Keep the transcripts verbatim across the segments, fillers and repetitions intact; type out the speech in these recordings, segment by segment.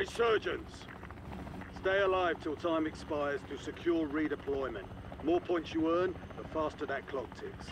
Resurgence. Stay alive till time expires to secure redeployment. More points you earn, the faster that clock ticks.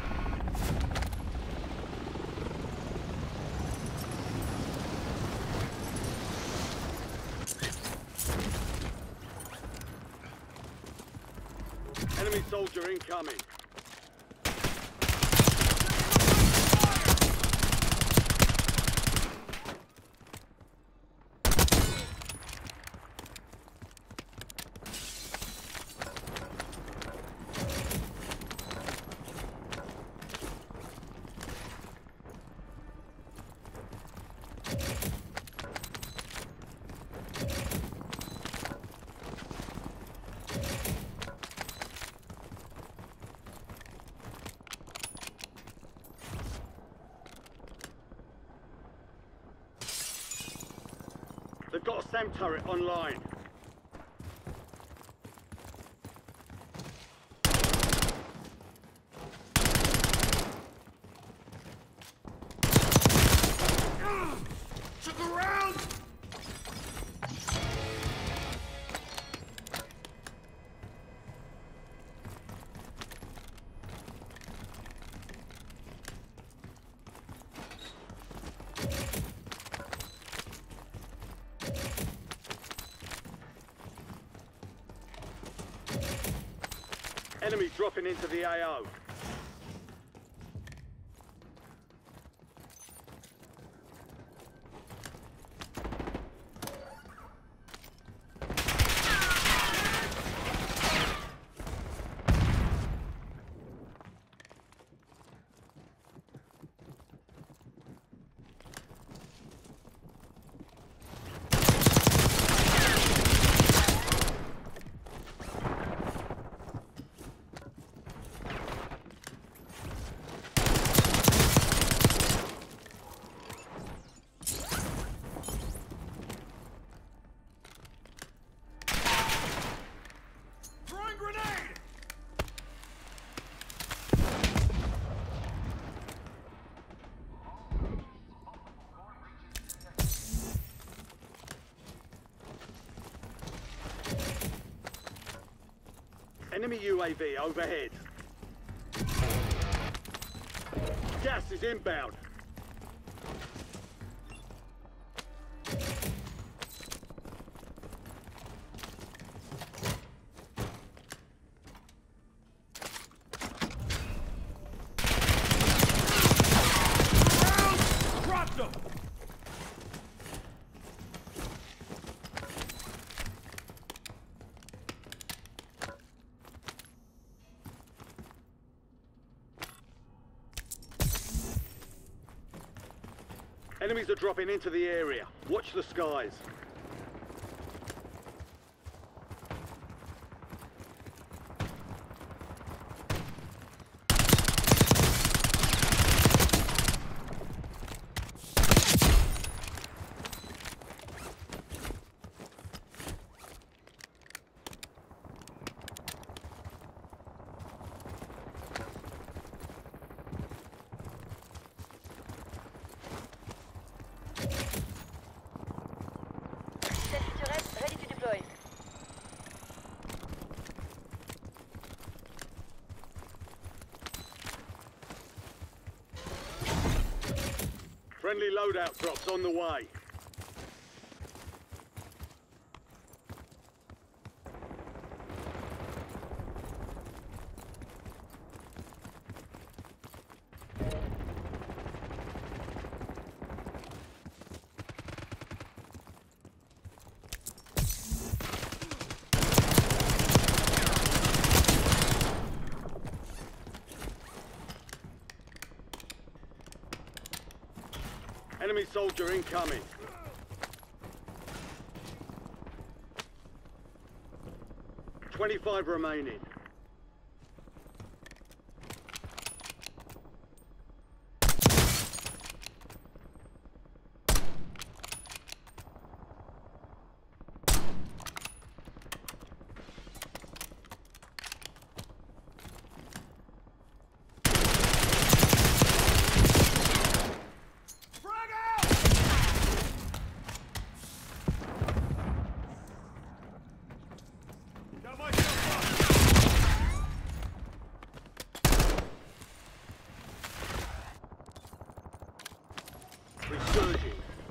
Enemy soldier incoming. They've got a SAM turret online. Took a round! Enemy dropping into the A O. Enemy U A V overhead. Gas is inbound. Dropped them! Enemies are dropping into the area. Watch the skies. Ready to deploy. Friendly loadout drops on the way. Enemy soldier incoming. twenty-five remaining.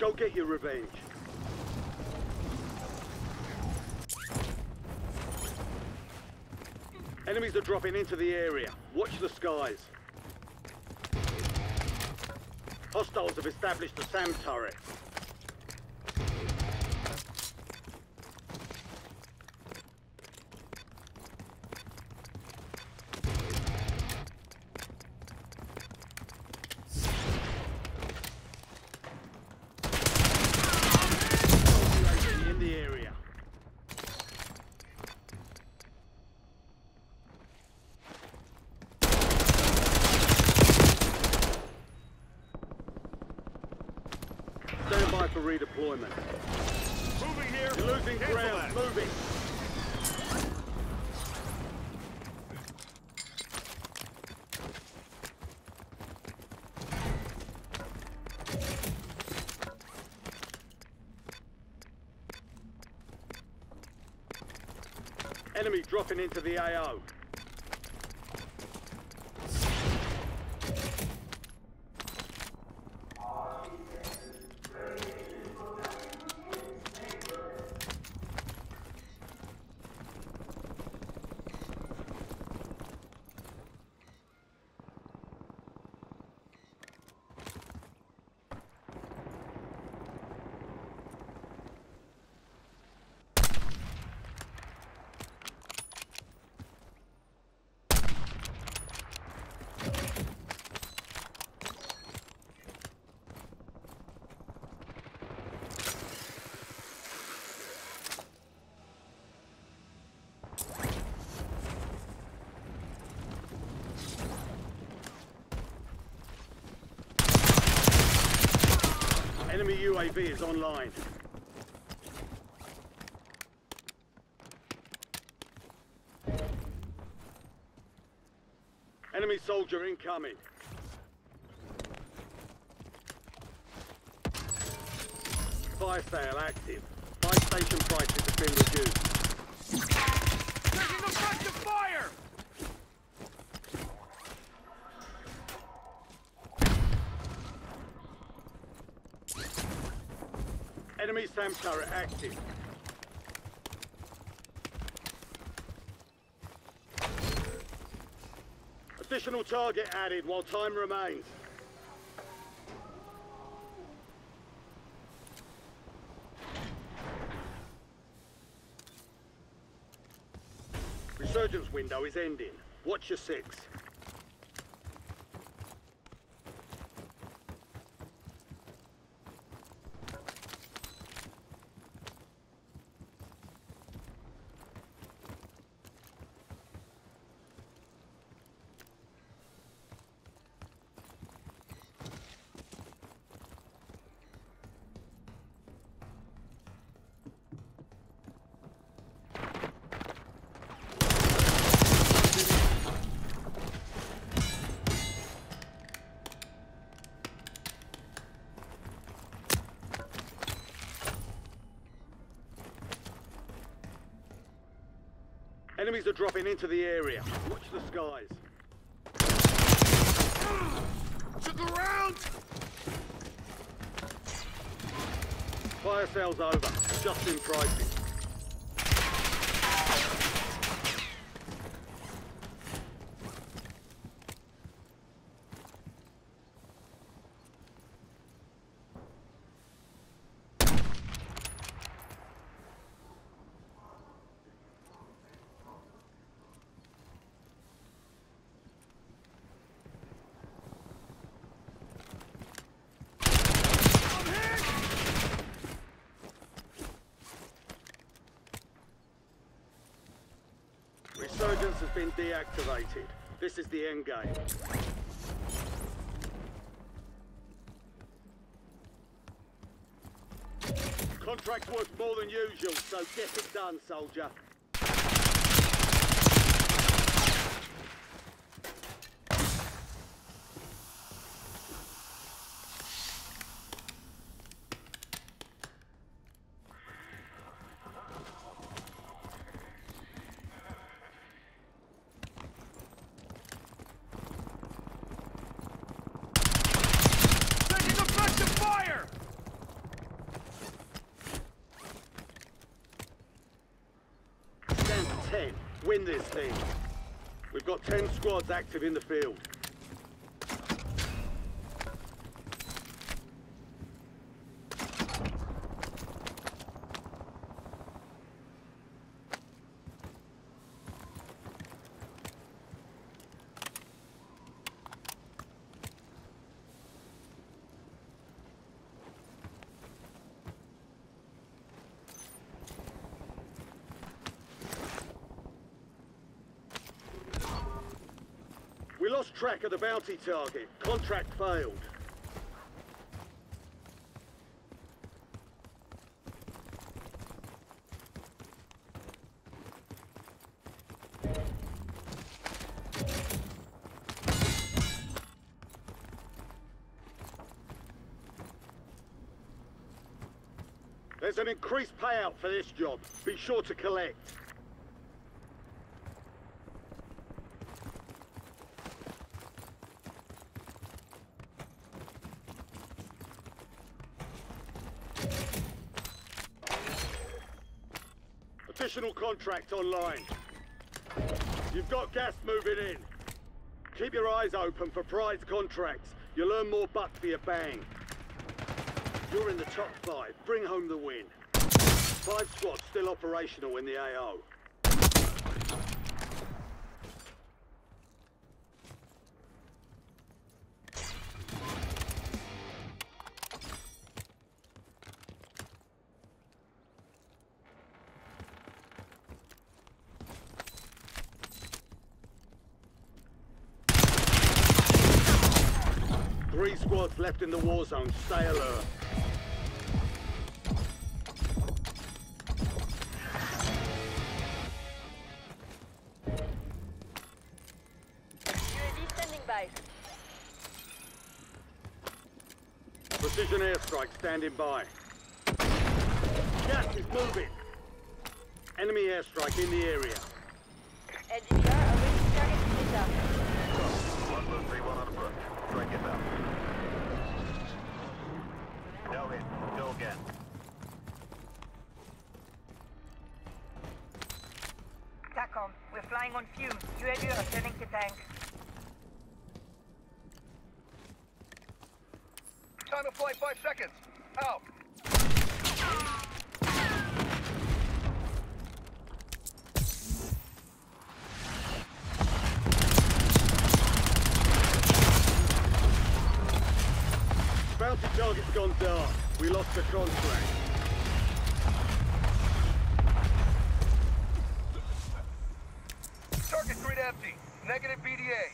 Go get your revenge. Enemies are dropping into the area. Watch the skies. Hostiles have established a SAM turret. In the area. Stand by for redeployment. Moving here. You're losing Cancel ground. that. Moving. Enemy dropping into the A O. Enemy U A V is online. Enemy soldier incoming. Fire sale active. Buy station prices have been reduced. Taking effective fire! Enemy SAM turret active. Additional target added while time remains. Resurgence window is ending. Watch your six. Enemies are dropping into the area. Watch the skies. Took around! Fire sale's over. Adjusting pricing. Resurgence has been deactivated. This is the end game. Contract worth more than usual, so get it done, soldier. Taking effective fire! ten. Win this thing. We've got ten squads active in the field. We lost track of the bounty target. Contract failed. There's an increased payout for this job. Be sure to collect. Additional contract online. You've got gas moving in. Keep your eyes open for prize contracts. You'll earn more buck for your bang. You're in the top five. Bring home the win. Five squads still operational in the A O. Three squads left in the war zone. Stay alert. U A V standing by. Precision airstrike standing by. Gas is moving. Enemy airstrike in the area. L D V R awaiting target data. one two three one on approach. Strike it down. No hit. Go again. TACOM, we're flying on fumes. U A V returning to tank. Time to fly five seconds. Out. Bounty target's gone dark. We lost the contract. Target grid empty. Negative B D A.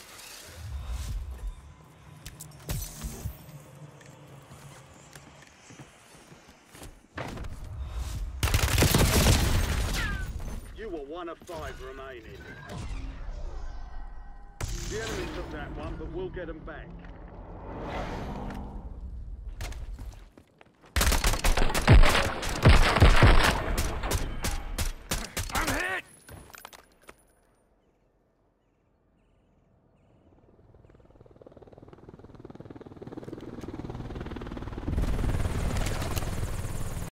You were one of five remaining. The enemy took that one, but we'll get them back.